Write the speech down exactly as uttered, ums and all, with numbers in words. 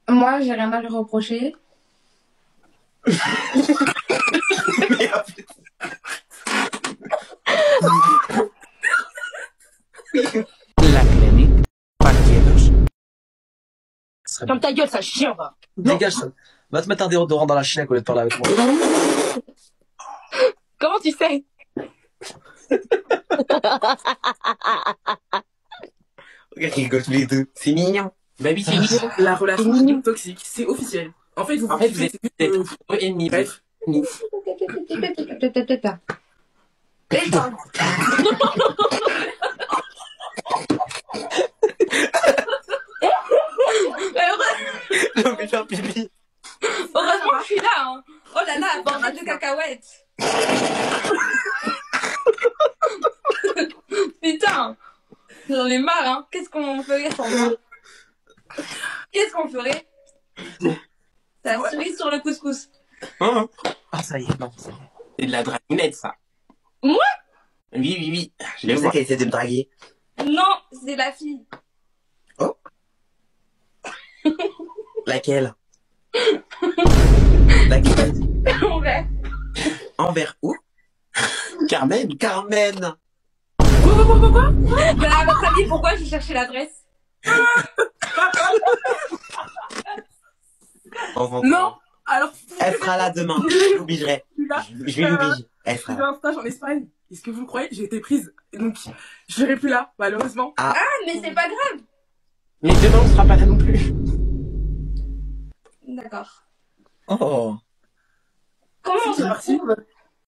Moi, j'ai rien à lui reprocher. La clinique, partie dos. Ferme ta gueule, ça chien, va. Dégage, ça. Va te mettre un déodorant dans la chinaque au lieu de parler avec moi. Comment tu sais? Regarde, ils rigolent tous les deux. C'est mignon. Bah oui, c'est mignon. La relation toxique, c'est officiel. En fait, vous En fait, vous êtes c'est des juste que- ennemis. Bref. Détends. J'ai envie de faire pipi. Heureusement que je suis là, hein. Oh là là, bordel de cacahuètes. Putain, j'en ai marre, hein. Qu'est-ce qu'on ferait sans moi? Qu'est-ce qu'on ferait? C'est la cerise sur le couscous. Hein? Ah, ça y est, non. ça y est. C'est de la dragounette, ça. Moi? Oui, oui, oui. Je Je les sais vois. qu'elle essaie de me draguer. Non, c'est la fille. Laquelle? Laquelle? Ouais. Envers où? Carmen. Carmen. Ben, à votre avis, pourquoi j'ai cherché l'adresse? Non. Alors, Elle fera là demain. Je l'obligerai. là, Je je vais l'obliger. Elle je fera fais là. un stage en Espagne. Est-ce que vous le croyez? J'ai été prise. Donc, je serai plus là, malheureusement. Ah, mais c'est pas grave. Mais demain, on sera pas là non plus. D'accord. Oh. Comment on C'est se parti. retrouve?